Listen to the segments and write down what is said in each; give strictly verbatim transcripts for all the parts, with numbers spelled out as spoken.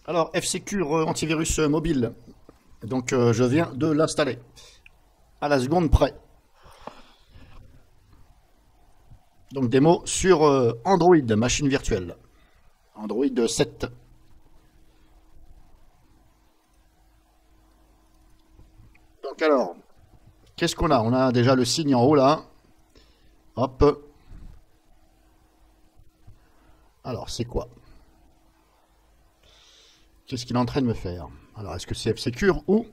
Alors, F-Secure antivirus mobile. Donc, euh, je viens de l'installer. À la seconde près. Donc, démo sur euh, Android, machine virtuelle. Android sept. Donc, alors, qu'est-ce qu'on a? On a déjà le signe en haut là. Hop. Alors, c'est quoi? Qu'est-ce qu'il est en train de me faire? Alors, est-ce que c'est F-Secure ou...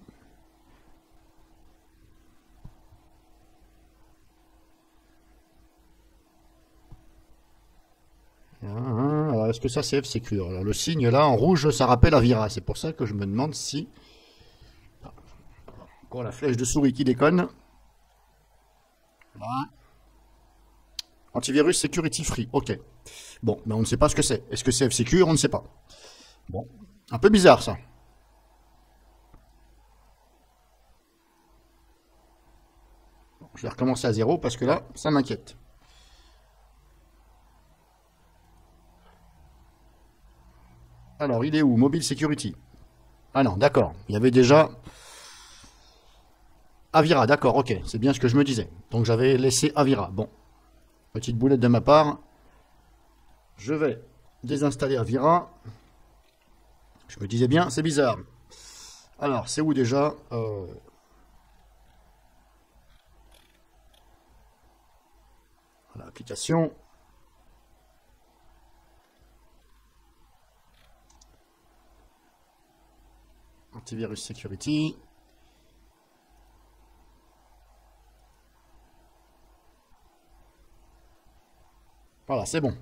Alors, est-ce que ça c'est F-Secure? Alors, le signe là en rouge, ça rappelle Avira. C'est pour ça que je me demande si... Encore la flèche de souris qui déconne. Voilà. Antivirus Security Free. Ok. Bon, mais on ne sait pas ce que c'est. Est-ce que c'est F-Secure? On ne sait pas. Bon. Un peu bizarre ça. Bon, je vais recommencer à zéro parce que là, ça m'inquiète. Alors, il est où? Mobile Security. Ah non, d'accord. Il y avait déjà... Avira, d'accord, ok. C'est bien ce que je me disais. Donc j'avais laissé Avira. Bon. Petite boulette de ma part. Je vais désinstaller Avira. Je me disais bien, c'est bizarre. Alors, c'est où déjà euh... Voilà, application. Antivirus Security. Voilà, c'est bon.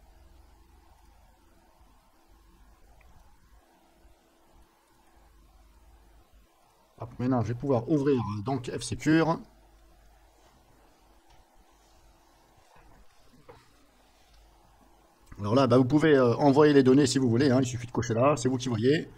Hop, maintenant, je vais pouvoir ouvrir donc F-Secure. Alors là, bah, vous pouvez euh, envoyer les données si vous voulez. Hein, il suffit de cocher là, c'est vous qui voyez.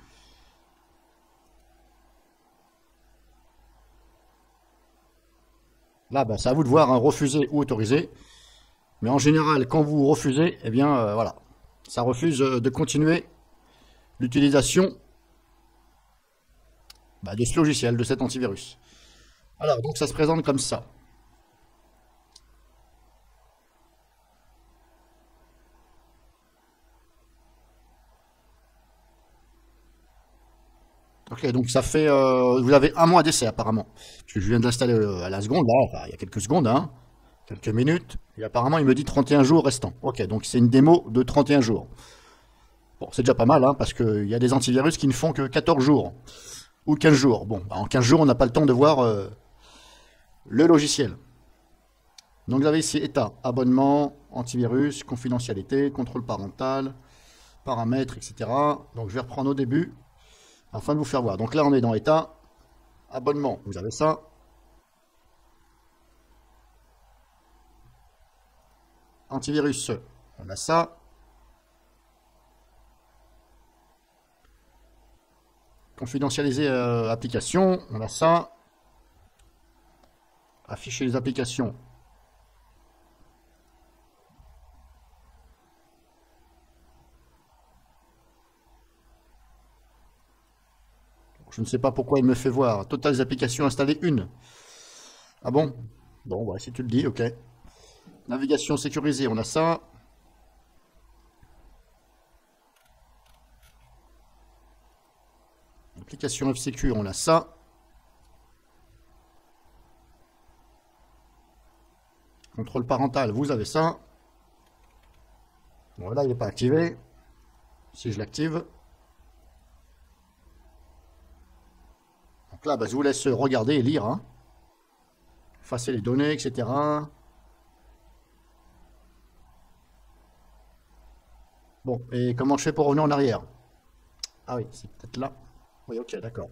Là, bah, c'est à vous de voir, hein, refuser ou autoriser. Mais en général, quand vous refusez, eh bien, euh, voilà, ça refuse euh, de continuer l'utilisation bah, de ce logiciel, de cet antivirus. Alors, donc ça se présente comme ça. Ok, donc ça fait... euh, vous avez un mois d'essai apparemment. Parce que je viens de l'installer euh, à la seconde, là, enfin, il y a quelques secondes, hein, quelques minutes. Et apparemment, il me dit trente et un jours restants. Ok, donc c'est une démo de trente et un jours. Bon, c'est déjà pas mal, hein, parce qu'il y a des antivirus qui ne font que quatorze jours. Ou quinze jours. Bon, bah, en quinze jours, on n'a pas le temps de voir euh, le logiciel. Donc vous avez ici état, abonnement, antivirus, confidentialité, contrôle parental, paramètres, et cetera. Donc je vais reprendre au début afin de vous faire voir. Donc là on est dans état, abonnement, vous avez ça. Antivirus, on a ça. Confidentialiser euh, application, on a ça. Afficher les applications. Je ne sais pas pourquoi il me fait voir. Total des applications installées, une. Ah bon? Bon, ouais, si tu le dis, ok. Navigation sécurisée, on a ça. Application F-Secure, on a ça. Contrôle parental, vous avez ça. Bon, là, il n'est pas activé. Si je l'active. Donc là, bah, je vous laisse regarder et lire. Hein. Effacer les données, et cetera. Bon, et comment je fais pour revenir en arrière? Ah oui, c'est peut-être là. Oui, ok, d'accord.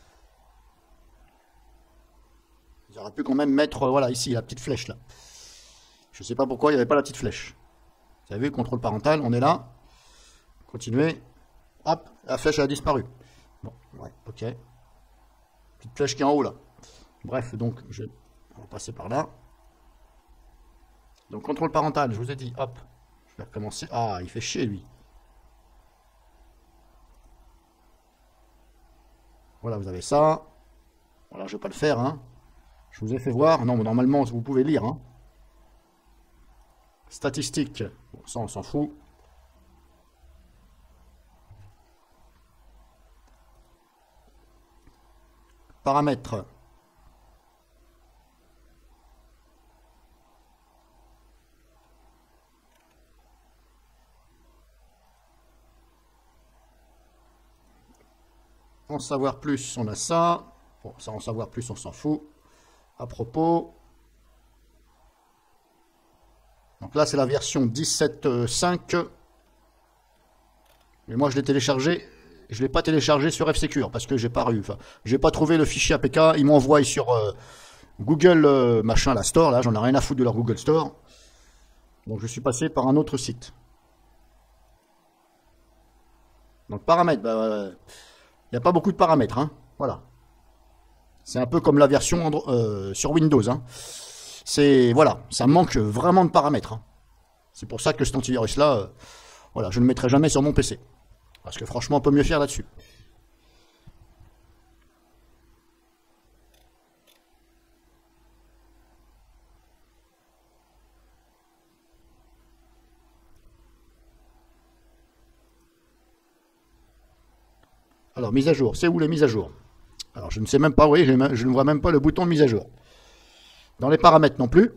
J'aurais pu quand même mettre, euh, voilà, ici, la petite flèche, là. Je ne sais pas pourquoi il n'y avait pas la petite flèche. Vous avez vu, contrôle parental, on est là. Continuez. Hop, la flèche a disparu. Bon, ouais, ok. Petite flèche qui est en haut, là. Bref, donc, je vais passer par là. Donc, contrôle parental, je vous ai dit, hop. Je vais recommencer. Ah, il fait chier, lui. Voilà, vous avez ça. Voilà, je vais pas le faire, hein. Je vous ai fait voir. Non, mais normalement, vous pouvez lire, hein. Statistiques. Bon, ça, on s'en fout. Paramètres. En savoir plus, on a ça. Bon, ça, en savoir plus, on s'en fout. À propos. Donc là, c'est la version dix-sept point cinq. Mais moi, je l'ai téléchargé. Je ne l'ai pas téléchargé sur F-Secure parce que j'ai pas eu. Enfin, j'ai pas trouvé le fichier A P K. Ils m'ont envoyé sur euh, Google euh, machin, la Store. Là, j'en ai rien à foutre de leur Google Store. Donc, je suis passé par un autre site. Donc, paramètres. Bah, il n'y a pas beaucoup de paramètres, hein. Voilà. C'est un peu comme la version Andro euh, sur Windows, hein. C'est, voilà, ça manque vraiment de paramètres, hein. C'est pour ça que cet antivirus-là, euh, voilà, je ne le mettrai jamais sur mon P C. Parce que franchement, on peut mieux faire là-dessus. Alors, mise à jour, c'est où les mises à jour? Alors, je ne sais même pas, oui, je ne vois même pas le bouton de mise à jour. Dans les paramètres non plus,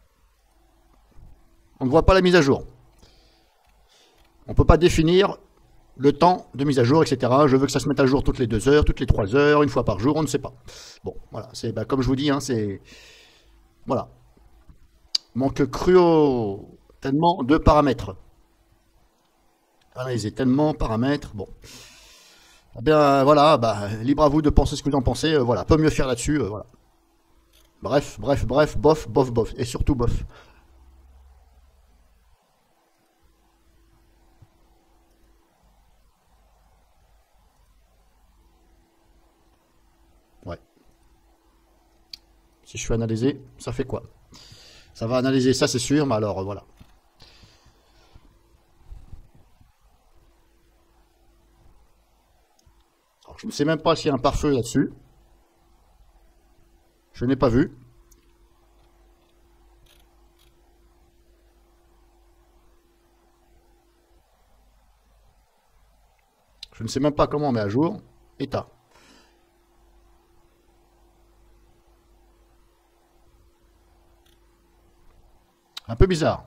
on ne voit pas la mise à jour. On ne peut pas définir le temps de mise à jour, et cetera. Je veux que ça se mette à jour toutes les deux heures, toutes les trois heures, une fois par jour, on ne sait pas. Bon, voilà, c'est bah, comme je vous dis, hein, c'est... Voilà. Manque cruel tellement de paramètres. Analyser tellement, paramètres, bon. Eh bien, voilà, bah, libre à vous de penser ce que vous en pensez. Euh, voilà, peut mieux faire là-dessus, euh, voilà. Bref, bref, bref, bof, bof, bof. Et surtout bof. Ouais. Si je fais analyser, ça fait quoi? Ça va analyser ça, c'est sûr, mais alors, euh, voilà. Alors, je ne sais même pas s'il y a un pare-feu là-dessus. Je n'ai pas vu. Je ne sais même pas comment on met à jour. État. Un peu bizarre.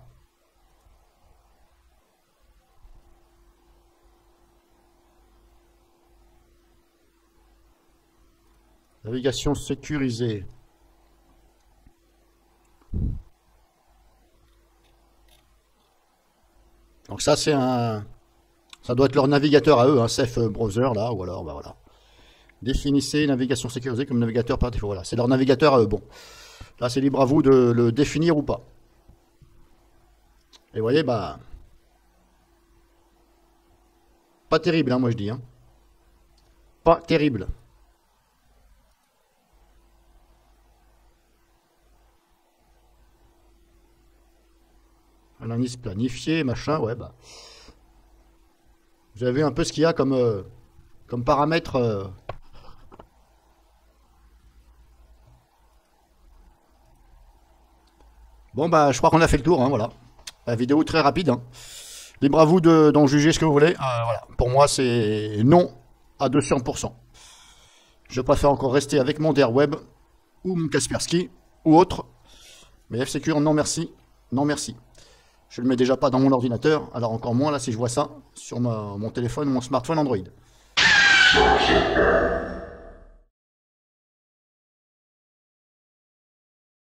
Navigation sécurisée. Donc ça c'est un... Ça doit être leur navigateur à eux, un Safe Browser là, ou alors bah voilà. Définissez navigation sécurisée comme navigateur par défaut. Voilà, c'est leur navigateur à eux. Bon, là c'est libre à vous de le définir ou pas. Et vous voyez, bah... Pas terrible, hein, moi je dis. Hein. Pas terrible. Analyse planifiée, machin, ouais, bah... Vous avez vu un peu ce qu'il y a comme, euh, comme paramètre... Euh... Bon, bah, je crois qu'on a fait le tour, hein, voilà. La vidéo très rapide, hein. Libre à vous d'en juger ce que vous voulez. Euh, voilà. Pour moi, c'est non à deux cents pour cent. Je préfère encore rester avec mon Derweb ou mon Kaspersky ou autre. Mais F-Secure, non merci. Non merci. Je ne le mets déjà pas dans mon ordinateur. Alors encore moins là si je vois ça sur ma, mon téléphone ou mon smartphone Android.